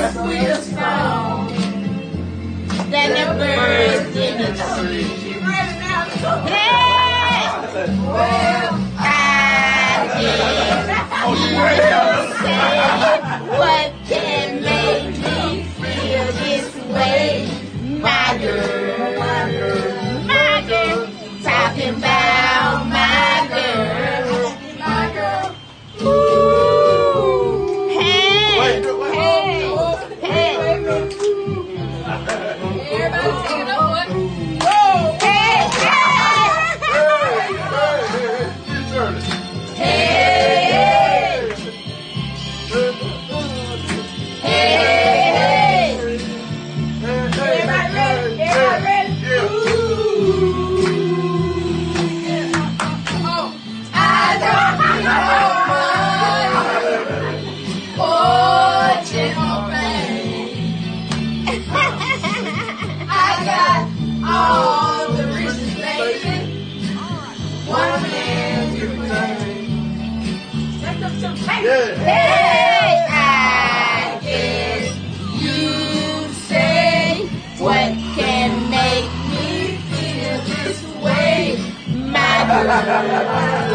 sweeter song than the birds in the tree. Hey! Well, I guess you say what can make me feel this way, my girl, talking about my girl. Ooh, hey, hey, hey. Everybody singing up one. Whoa, hey, hey, hey, hey. Everybody ready? Everybody ready? I don't know oh, gentle rain. I got all the riches, baby. One man to play. Hey, I guess you say what can make me feel this way, my girl.